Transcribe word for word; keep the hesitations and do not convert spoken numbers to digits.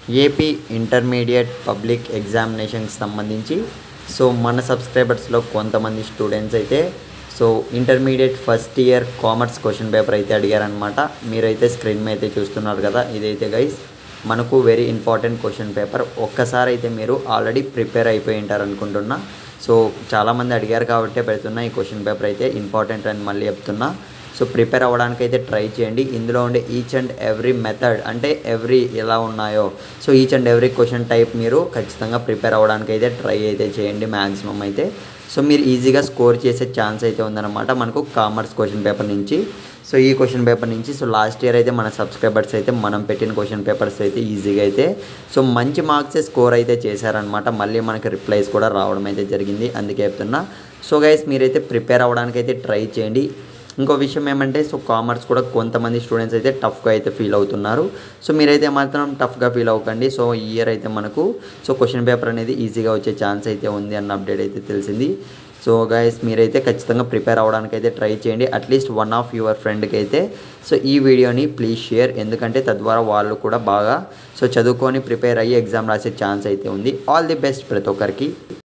AP intermediate public ఎగ్జామినేషన్కి సంబంధించి so మన సబ్స్క్రైబర్స్లో కొంతమంది స్టూడెంట్స్ అయితే so intermediate first year commerce question paper అయితే అడిగారనమాట. మీరైతే స్క్రీన్ మీద అయితే చూస్తున్నారు కదా, ఇదైతే గైస్ మనకు వెరీ ఇంపార్టెంట్ క్వశ్చన్ పేపర్. ఒక్కసారి అయితే మీరు ఆల్రెడీ ప్రిపేర్ అయిపోయి ఉంటారు అనుకుంటున్నా. సో చాలామంది అడిగారు కాబట్టి పెడుతున్నా. ఈ క్వశ్చన్ పేపర్ అయితే ఇంపార్టెంట్ అని మళ్ళీ చెప్తున్నా. సో ప్రిపేర్ అవ్వడానికి అయితే ట్రై చేయండి. ఇందులో ఉండే ఈచ్ అండ్ ఎవ్రీ మెథడ్ అంటే ఎవ్రీ ఎలా ఉన్నాయో so each and every question type మీరు ఖచ్చితంగా ప్రిపేర్ అవ్వడానికి అయితే ట్రై అయితే చేయండి మ్యాక్సిమం అయితే. సో మీరు ఈజీగా స్కోర్ చేసే ఛాన్స్ అయితే ఉందన్నమాట మనకు కామర్స్ క్వశ్చన్ పేపర్ నుంచి. సో ఈ క్వశ్చన్ పేపర్ నుంచి సో లాస్ట్ ఇయర్ అయితే మన సబ్స్క్రైబర్స్ అయితే మనం పెట్టిన క్వశ్చన్ పేపర్స్ అయితే ఈజీగా అయితే సో మంచి మార్క్సే స్కోర్ అయితే చేశారనమాట. మళ్ళీ మనకి రిప్లైస్ కూడా రావడం అయితే జరిగింది, అందుకే చెప్తున్నా. సో గైస్ మీరైతే ప్రిపేర్ అవ్వడానికి అయితే ట్రై చేయండి. ఇంకో విషయం ఏమంటే సో కామర్స్ కూడా కొంతమంది స్టూడెంట్స్ అయితే టఫ్గా అయితే ఫీల్ అవుతున్నారు. సో మీరైతే మాత్రం టఫ్గా ఫీల్ అవ్వకండి. సో ఈ ఇయర్ అయితే మనకు సో క్వశ్చన్ పేపర్ అనేది ఈజీగా వచ్చే ఛాన్స్ అయితే ఉంది అన్న అప్డేట్ అయితే తెలిసింది. సో గైస్ మీరైతే ఖచ్చితంగా ప్రిపేర్ అవ్వడానికి అయితే ట్రై చేయండి. అట్లీస్ట్ వన్ ఆఫ్ యువర్ ఫ్రెండ్కి అయితే సో ఈ వీడియోని ప్లీజ్ షేర్, ఎందుకంటే తద్వారా వాళ్ళు కూడా బాగా సో చదువుకొని ప్రిపేర్ అయ్యి ఎగ్జామ్ రాసే ఛాన్స్ అయితే ఉంది. ఆల్ ది బెస్ట్ ప్రతి ఒక్కరికి.